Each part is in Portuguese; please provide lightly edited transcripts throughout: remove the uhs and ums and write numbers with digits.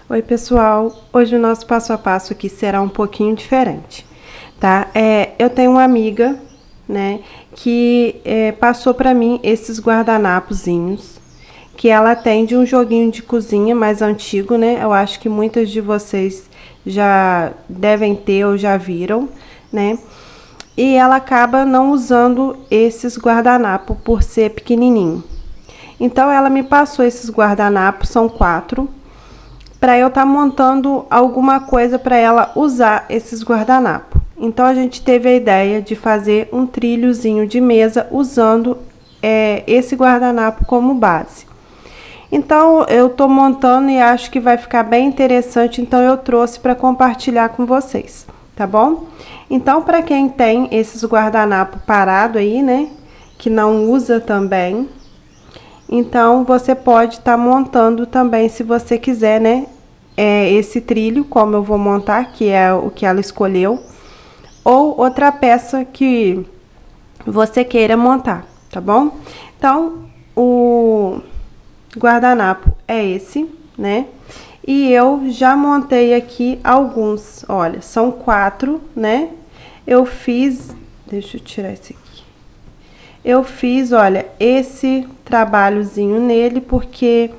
Oi, pessoal! Hoje o nosso passo a passo aqui será um pouquinho diferente, tá? Eu tenho uma amiga, né, que passou para mim esses guardanapozinhos que ela tem de um joguinho de cozinha mais antigo, né? Eu acho que muitas de vocês já devem ter ou já viram, né? E ela acaba não usando esses guardanapos por ser pequenininho. Então ela me passou esses guardanapos, são 4, para eu estar montando alguma coisa para ela usar esses guardanapos. Então a gente teve a ideia de fazer um trilhozinho de mesa usando esse guardanapo como base. Então eu tô montando e acho que vai ficar bem interessante, então eu trouxe para compartilhar com vocês, tá bom? Então para quem tem esses guardanapo parado aí, né, que não usa também, então você pode estar montando também, se você quiser, né, esse trilho, como eu vou montar, que é o que ela escolheu, ou outra peça que você queira montar, tá bom? Então, o guardanapo é esse, né? E eu já montei aqui alguns, olha, são 4, né? Eu fiz, deixa eu tirar esse aqui. Eu fiz, olha, esse trabalhozinho nele, porque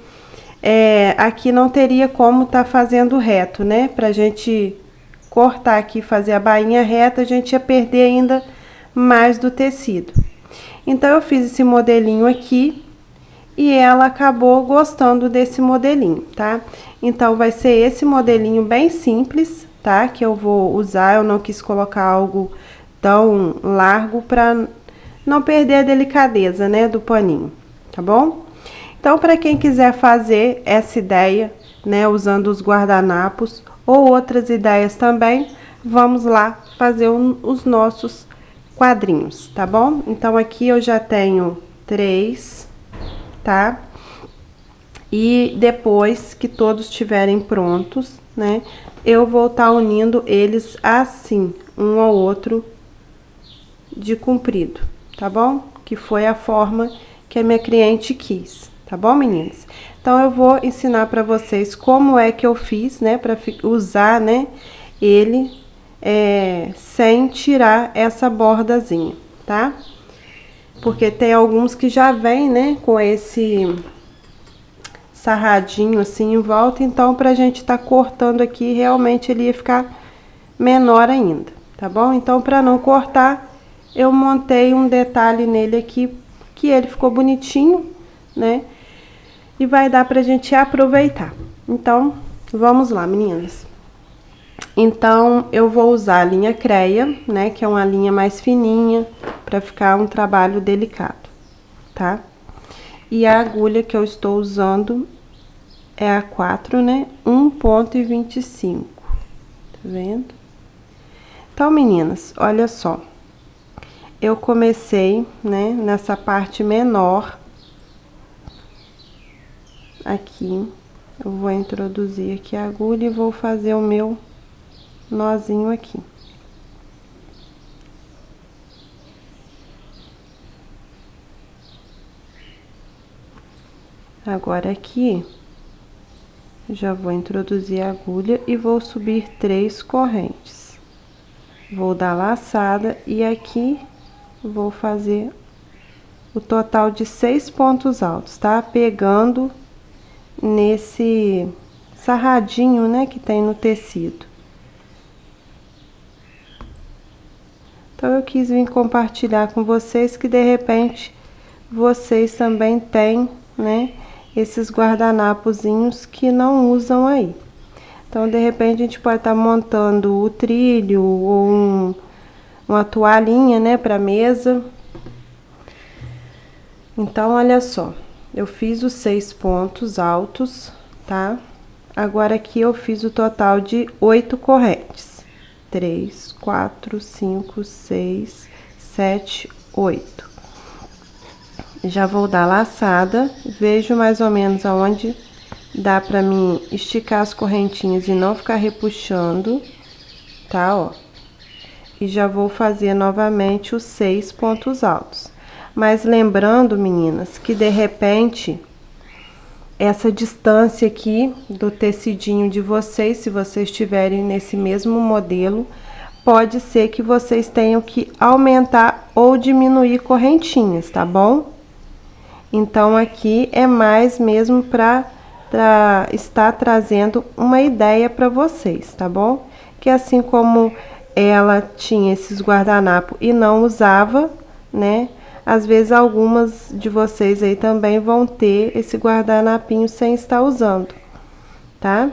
aqui não teria como tá fazendo reto, né? Pra gente cortar aqui, fazer a bainha reta, a gente ia perder ainda mais do tecido. Então, eu fiz esse modelinho aqui e ela acabou gostando desse modelinho, tá? Então, vai ser esse modelinho bem simples, tá? Que eu vou usar, eu não quis colocar algo tão largo pra não perder a delicadeza, né, do paninho, tá bom? Então, para quem quiser fazer essa ideia, né, usando os guardanapos ou outras ideias também, vamos lá fazer os nossos quadrinhos, tá bom? Então, aqui eu já tenho 3, tá? E depois que todos estiverem prontos, né, eu vou estar unindo eles assim, um ao outro de comprido, tá bom? Que foi a forma que a minha cliente quis, tá bom, meninas? Então, eu vou ensinar pra vocês como é que eu fiz, né, pra usar, né, ele sem tirar essa bordazinha, tá? Porque tem alguns que já vem, né, com esse sarradinho assim em volta, então pra gente tá cortando aqui, realmente ele ia ficar menor ainda, tá bom? Então, pra não cortar, eu montei um detalhe nele aqui, que ele ficou bonitinho, né? E vai dar pra gente aproveitar. Então, vamos lá, meninas. Então, eu vou usar a linha Creia, né? Que é uma linha mais fininha, pra ficar um trabalho delicado, tá? E a agulha que eu estou usando é a 4, né? 1,25. Tá vendo? Então, meninas, olha só. Eu comecei, né, nessa parte menor. Aqui, eu vou introduzir aqui a agulha e vou fazer o meu nozinho aqui. Agora aqui, já vou introduzir a agulha e vou subir 3 correntes. Vou dar laçada e aqui vou fazer o total de 6 pontos altos, tá? Pegando nesse sarradinho, né, que tem no tecido. Então, eu quis vir compartilhar com vocês que, de repente, vocês também têm, né, esses guardanapozinhos que não usam aí. Então, de repente, a gente pode estar montando o trilho ou uma toalhinha, né, pra mesa. Então, olha só, eu fiz os 6 pontos altos, tá? Agora, aqui eu fiz o total de 8 correntes. 3, 4, 5, 6, 7, 8. Já vou dar laçada, vejo mais ou menos aonde dá pra mim esticar as correntinhas e não ficar repuxando, tá, ó. E já vou fazer novamente os 6 pontos altos. Mas lembrando, meninas, que de repente essa distância aqui do tecidinho de vocês, se vocês estiverem nesse mesmo modelo, pode ser que vocês tenham que aumentar ou diminuir correntinhas, tá bom? Então, aqui é mais mesmo para estar trazendo uma ideia para vocês, tá bom? Que assim como ela tinha esses guardanapo e não usava, né? Às vezes algumas de vocês aí também vão ter esse guardanapinho sem estar usando, tá?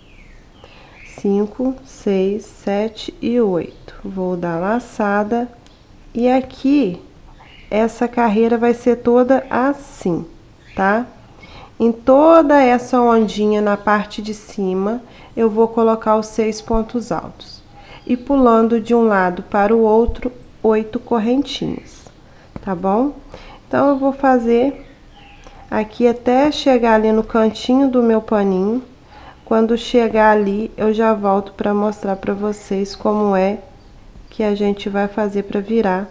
5, 6, 7 e 8. Vou dar laçada e aqui essa carreira vai ser toda assim, tá? Em toda essa ondinha na parte de cima, eu vou colocar os 6 pontos altos. E pulando de um lado para o outro, 8 correntinhas, tá bom? Então, eu vou fazer aqui até chegar ali no cantinho do meu paninho. Quando chegar ali, eu já volto para mostrar para vocês como é que a gente vai fazer para virar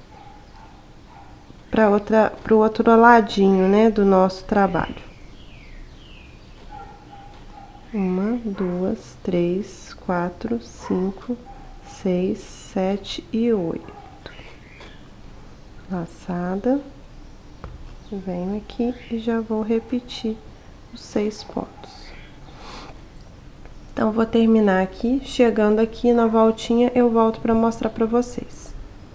para o outro ladinho, né, do nosso trabalho. 1, 2, 3, 4, 5, 6, 7 e 8. Laçada. Venho aqui e já vou repetir os 6 pontos. Então, vou terminar aqui. Chegando aqui na voltinha, eu volto para mostrar para vocês.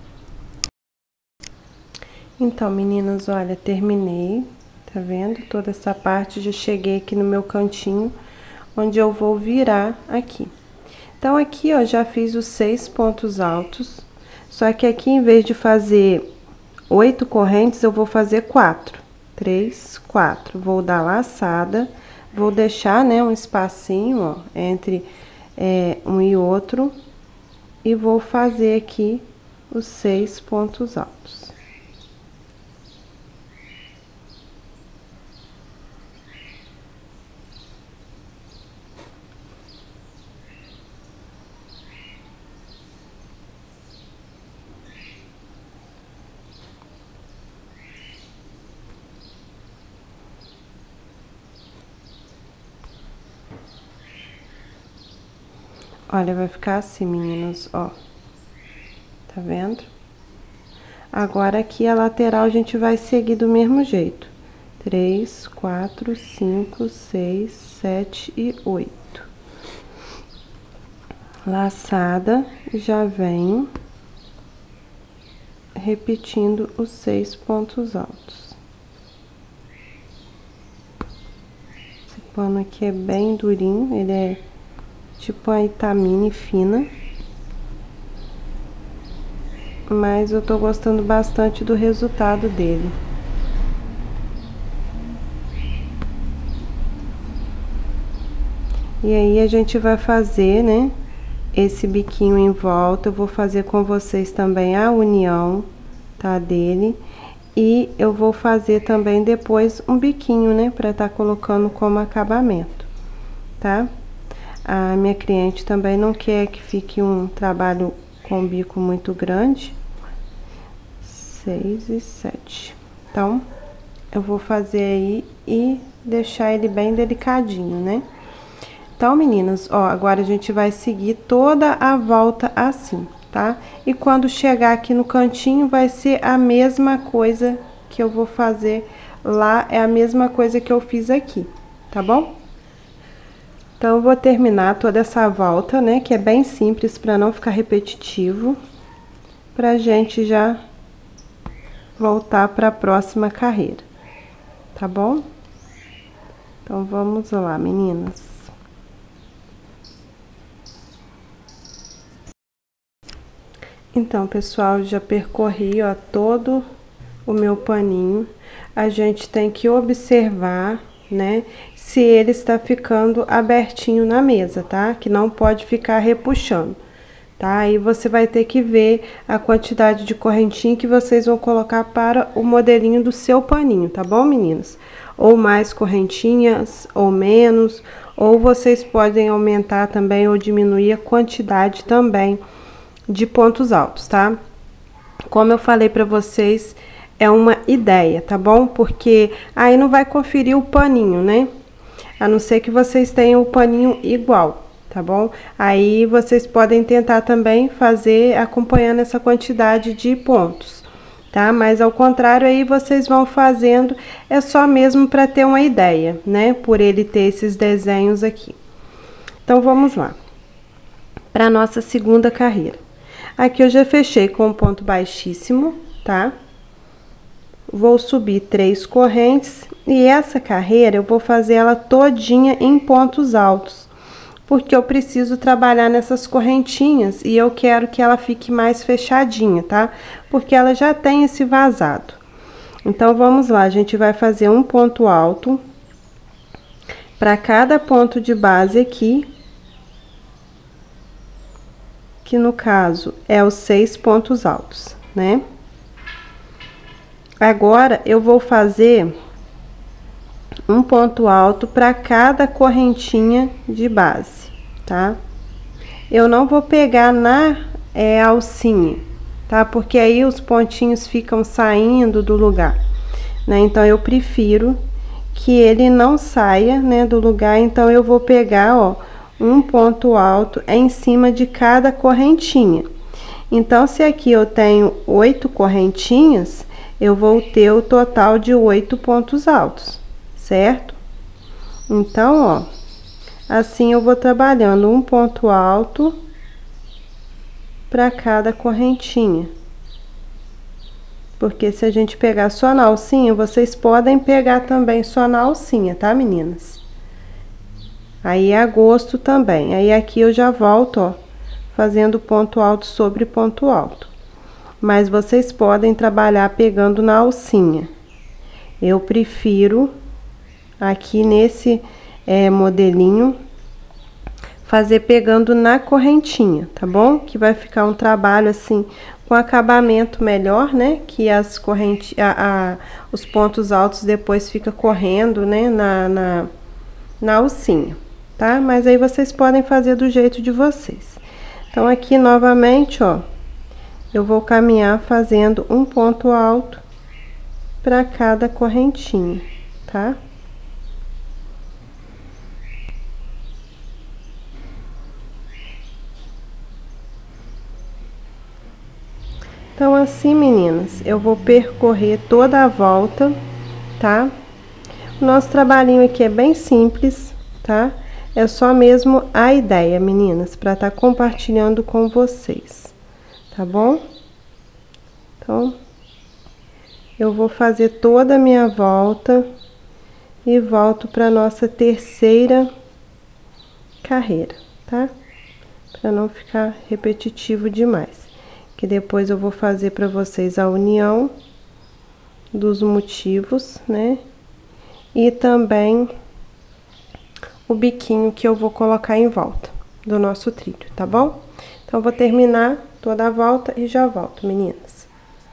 Então, meninas, olha, terminei, tá vendo? Toda essa parte, já cheguei aqui no meu cantinho, onde eu vou virar aqui. Então, aqui, ó, já fiz os 6 pontos altos, só que aqui, em vez de fazer 8 correntes, eu vou fazer 4. 3, 4. Vou dar laçada, vou deixar, né, um espacinho, ó, entre um e outro, e vou fazer aqui os 6 pontos altos. Olha, vai ficar assim, meninas, ó. Tá vendo? Agora, aqui a lateral a gente vai seguir do mesmo jeito. 3, 4, 5, 6, 7 e 8. Laçada, já venho repetindo os 6 pontos altos. Esse pano aqui é bem durinho, ele é tipo a Itamine fina, mas eu tô gostando bastante do resultado dele. E aí, a gente vai fazer, né, esse biquinho em volta. Eu vou fazer com vocês também a união, tá, dele. E eu vou fazer também depois um biquinho, né, pra tá colocando como acabamento, tá? A minha cliente também não quer que fique um trabalho com bico muito grande. 6 e 7. Então, eu vou fazer aí e deixar ele bem delicadinho, né? Então, meninas, ó, agora a gente vai seguir toda a volta assim, tá? E quando chegar aqui no cantinho, vai ser a mesma coisa que eu vou fazer lá, é a mesma coisa que eu fiz aqui, tá bom? Então, eu vou terminar toda essa volta, né, que é bem simples, pra não ficar repetitivo, pra gente já voltar pra próxima carreira, tá bom? Então, vamos lá, meninas. Então, pessoal, já percorri, ó, todo o meu paninho. A gente tem que observar, né, se ele está ficando abertinho na mesa, tá? Que não pode ficar repuxando, tá? Aí você vai ter que ver a quantidade de correntinha que vocês vão colocar para o modelinho do seu paninho, tá bom, meninas? Ou mais correntinhas, ou menos, ou vocês podem aumentar também ou diminuir a quantidade também de pontos altos, tá? Como eu falei pra vocês, é uma ideia, tá bom? Porque aí não vai conferir o paninho, né? A não ser que vocês tenham o paninho igual, tá bom? Aí vocês podem tentar também fazer acompanhando essa quantidade de pontos, tá? Mas ao contrário, aí vocês vão fazendo, é só mesmo para ter uma ideia, né? Por ele ter esses desenhos aqui. Então, vamos lá. Para nossa segunda carreira. Aqui eu já fechei com um ponto baixíssimo, tá? Vou subir 3 correntes e essa carreira eu vou fazer ela todinha em pontos altos, porque eu preciso trabalhar nessas correntinhas e eu quero que ela fique mais fechadinha, tá? Porque ela já tem esse vazado. Então, vamos lá, a gente vai fazer um ponto alto para cada ponto de base aqui, que no caso é os 6 pontos altos, né? Agora, eu vou fazer um ponto alto para cada correntinha de base, tá? Eu não vou pegar na alcinha, tá? Porque aí os pontinhos ficam saindo do lugar, né? Então, eu prefiro que ele não saia, né, do lugar. Então, eu vou pegar, ó, um ponto alto em cima de cada correntinha. Então, se aqui eu tenho 8 correntinhas, eu vou ter o total de 8 pontos altos, certo? Então, ó, assim eu vou trabalhando um ponto alto para cada correntinha. Porque se a gente pegar só na alcinha, vocês podem pegar também só na alcinha, tá, meninas? Aí é a gosto também. Aí aqui eu já volto, ó, fazendo ponto alto sobre ponto alto. Mas vocês podem trabalhar pegando na alcinha. Eu prefiro aqui nesse modelinho fazer pegando na correntinha, tá bom? Que vai ficar um trabalho assim com acabamento melhor, né? Que as correntes, os pontos altos depois fica correndo, né? Na alcinha, tá? Mas aí vocês podem fazer do jeito de vocês. Então, aqui novamente, ó, eu vou caminhar fazendo um ponto alto para cada correntinha, tá? Então, assim, meninas, eu vou percorrer toda a volta, tá? O nosso trabalhinho aqui é bem simples, tá? É só mesmo a ideia, meninas, para estar compartilhando com vocês, tá bom? Então, eu vou fazer toda a minha volta e volto para nossa terceira carreira, tá? Para não ficar repetitivo demais. Que depois eu vou fazer para vocês a união dos motivos, né? E também o biquinho que eu vou colocar em volta do nosso trilho, tá bom? Então, vou terminar toda a volta e já volto, meninas.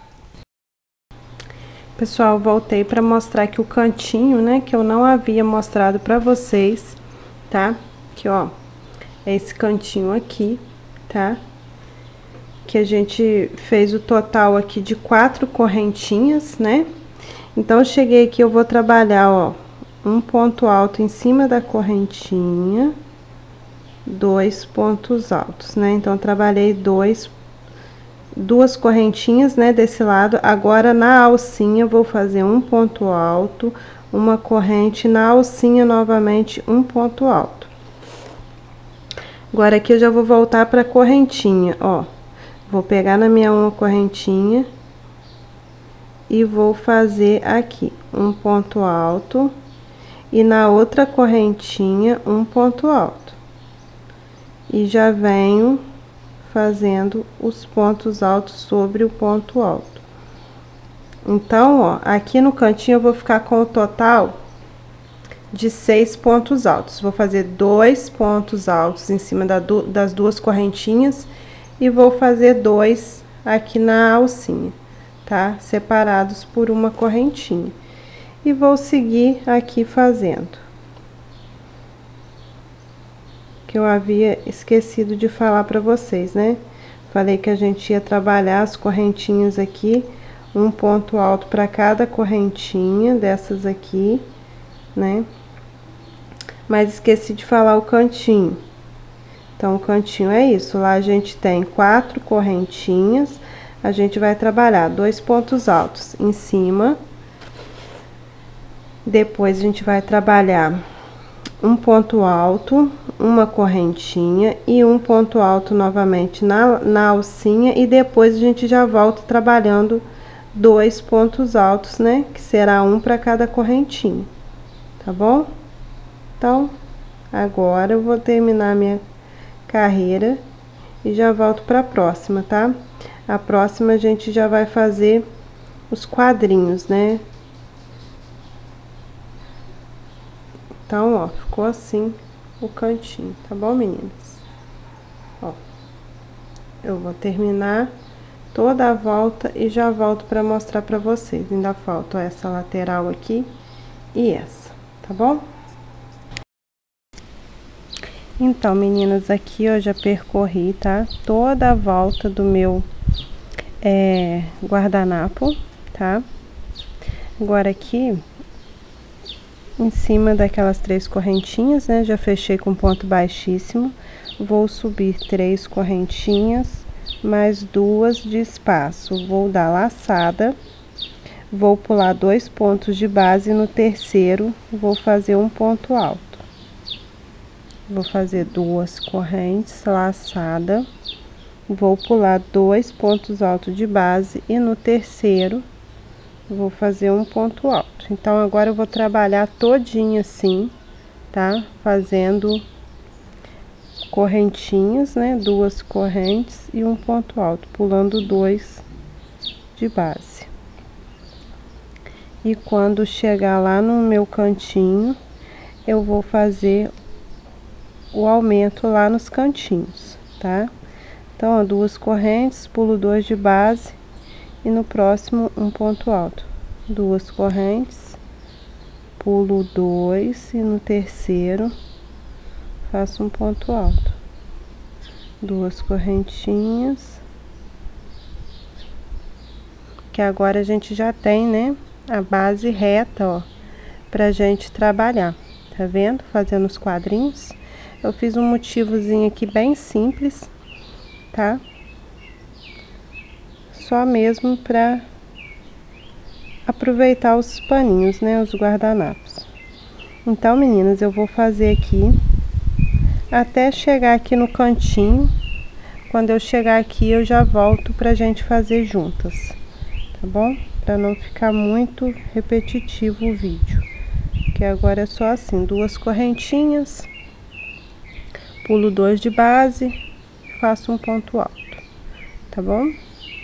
Pessoal, voltei para mostrar aqui o cantinho, né? Que eu não havia mostrado para vocês, tá? Aqui, ó, é esse cantinho aqui, tá? Que a gente fez o total aqui de 4 correntinhas, né? Então, eu cheguei aqui, eu vou trabalhar, ó, um ponto alto em cima da correntinha, 2 pontos altos, né? Então, trabalhei duas correntinhas, né, desse lado. Agora, na alcinha, eu vou fazer um ponto alto, uma corrente, na alcinha, novamente, um ponto alto. Agora, aqui eu já vou voltar pra correntinha, ó. Vou pegar na minha uma correntinha e vou fazer aqui um ponto alto e na outra correntinha um ponto alto. E já venho fazendo os pontos altos sobre o ponto alto. Então, ó, aqui no cantinho eu vou ficar com o total de 6 pontos altos. Vou fazer 2 pontos altos em cima das duas correntinhas e vou fazer 2 aqui na alcinha, tá? Separados por uma correntinha. E vou seguir aqui fazendo. Que eu havia esquecido de falar para vocês, né? Falei que a gente ia trabalhar as correntinhas aqui um ponto alto para cada correntinha dessas aqui, né? Mas esqueci de falar o cantinho. Então, o cantinho é isso. Lá a gente tem 4 correntinhas. A gente vai trabalhar 2 pontos altos em cima. Depois, a gente vai trabalhar um ponto alto, uma correntinha e um ponto alto novamente na alcinha. E depois, a gente já volta trabalhando 2 pontos altos, né? Que será um para cada correntinha, tá bom? Então, agora eu vou terminar minha carreira e já volto para a próxima, tá? A próxima a gente já vai fazer os quadrinhos, né? Então, ó, ficou assim o cantinho, tá bom, meninas? Ó, eu vou terminar toda a volta e já volto para mostrar para vocês. Ainda falta essa lateral aqui e essa, tá bom? Então, meninas, aqui eu já percorri, tá? Toda a volta do meu guardanapo, tá? Agora aqui, em cima daquelas 3 correntinhas, né? Já fechei com ponto baixíssimo. Vou subir 3 correntinhas, mais 2 de espaço. Vou dar laçada, vou pular 2 pontos de base e no terceiro vou fazer um ponto alto. Vou fazer 2 correntes, laçada, vou pular 2 pontos altos de base e no terceiro vou fazer um ponto alto. Então, agora eu vou trabalhar todinho assim, tá? Fazendo correntinhas, né? 2 correntes e um ponto alto, pulando 2 de base. E quando chegar lá no meu cantinho, eu vou fazer o aumento lá nos cantinhos, tá? Então, ó, 2 correntes, pulo 2 de base e no próximo um ponto alto. 2 correntes, pulo 2 e no terceiro faço um ponto alto. 2 correntinhas. Que agora a gente já tem, né, a base reta, ó, pra gente trabalhar. Tá vendo? Fazendo os quadrinhos. Eu fiz um motivozinho aqui bem simples, tá? Só mesmo pra aproveitar os paninhos, né? Os guardanapos. Então, meninas, eu vou fazer aqui até chegar aqui no cantinho. Quando eu chegar aqui, eu já volto pra gente fazer juntas, tá bom? Pra não ficar muito repetitivo o vídeo. Que agora é só assim, 2 correntinhas. Pulo 2 de base, faço um ponto alto, tá bom?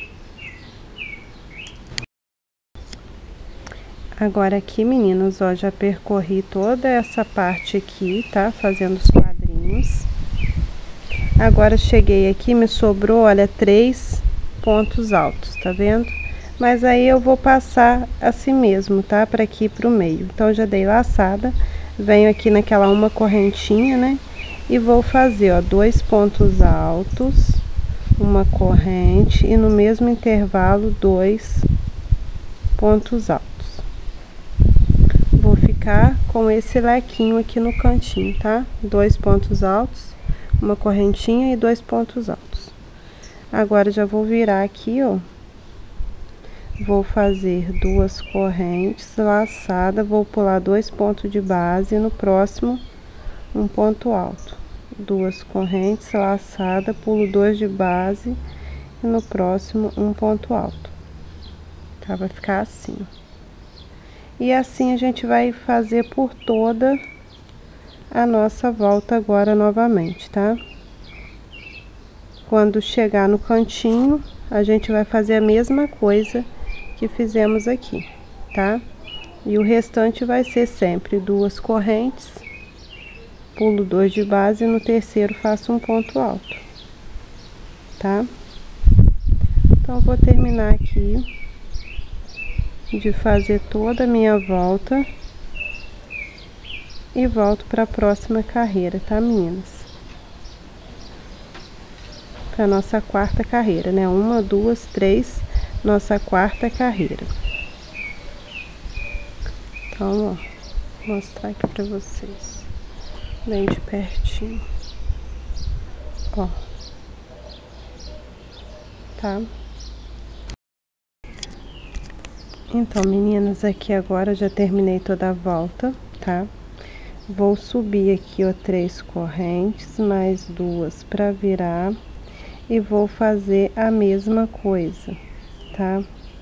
Agora aqui, meninos, ó, já percorri toda essa parte aqui, tá? Fazendo os quadrinhos. Agora cheguei aqui, me sobrou, olha, 3 pontos altos, tá vendo? Mas aí eu vou passar assim mesmo, tá? Pra aqui pro meio. Então, já dei laçada, venho aqui naquela uma correntinha, né? E vou fazer, ó, 2 pontos altos, uma corrente e no mesmo intervalo 2 pontos altos. Vou ficar com esse lequinho aqui no cantinho, tá? 2 pontos altos, uma correntinha e 2 pontos altos. Agora já vou virar aqui, ó. Vou fazer 2 correntes, laçada, vou pular 2 pontos de base e no próximo um ponto alto. 2 correntes, laçada, pulo 2 de base e no próximo um ponto alto. Tá? Vai ficar assim, ó. E assim a gente vai fazer por toda a nossa volta agora novamente, tá? Quando chegar no cantinho, a gente vai fazer a mesma coisa que fizemos aqui, tá? E o restante vai ser sempre 2 correntes, pulo 2 de base e no terceiro faço um ponto alto, tá? Então, vou terminar aqui de fazer toda a minha volta e volto para a próxima carreira, tá, meninas? Para nossa 4ª carreira, né? 1, 2, 3, nossa quarta carreira. Então, ó, vou mostrar aqui pra vocês, bem de pertinho, ó, tá? Então, meninas, aqui agora eu já terminei toda a volta, tá? Vou subir aqui, ó, 3 correntes, mais 2 pra virar, e vou fazer a mesma coisa, tá?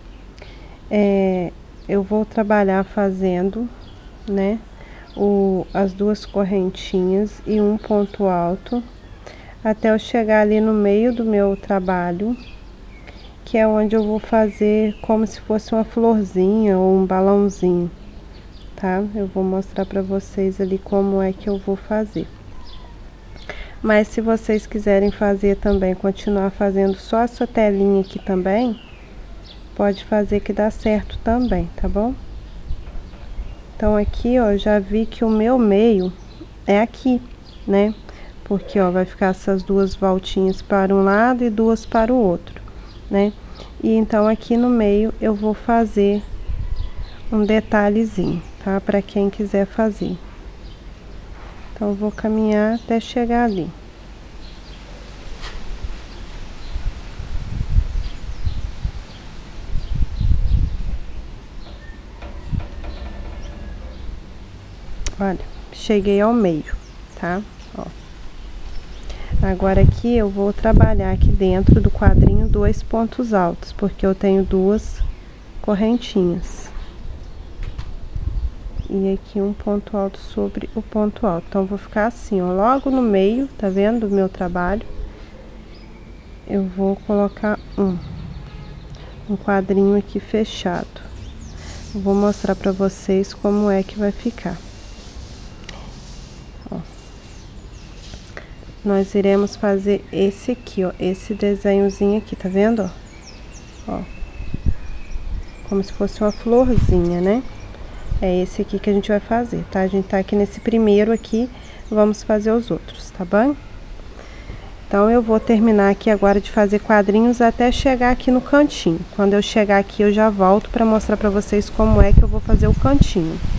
Eu vou trabalhar fazendo, né, as 2 correntinhas e um ponto alto, até eu chegar ali no meio do meu trabalho, que é onde eu vou fazer como se fosse uma florzinha ou um balãozinho, tá? Eu vou mostrar pra vocês ali como é que eu vou fazer. Mas se vocês quiserem fazer também, continuar fazendo só essa telinha aqui também, pode fazer que dá certo também, tá bom? Então, aqui, ó, já vi que o meu meio é aqui, né? Porque, ó, vai ficar essas 2 voltinhas para um lado e 2 para o outro, né? E então, aqui no meio, eu vou fazer um detalhezinho, tá? Pra quem quiser fazer. Então, eu vou caminhar até chegar ali. Olha, cheguei ao meio, tá? Ó. Agora aqui eu vou trabalhar aqui dentro do quadrinho 2 pontos altos, porque eu tenho 2 correntinhas. E aqui um ponto alto sobre o ponto alto. Então, vou ficar assim, ó, logo no meio, tá vendo, do meu trabalho. Eu vou colocar um quadrinho aqui fechado. Vou mostrar pra vocês como é que vai ficar. Ó. Nós iremos fazer esse aqui, ó, esse desenhozinho aqui, tá vendo, ó? Ó. Como se fosse uma florzinha, né? É esse aqui que a gente vai fazer, tá? A gente tá aqui nesse primeiro aqui, vamos fazer os outros, tá bom? Então, eu vou terminar aqui agora de fazer quadrinhos até chegar aqui no cantinho. Quando eu chegar aqui, eu já volto pra mostrar pra vocês como é que eu vou fazer o cantinho.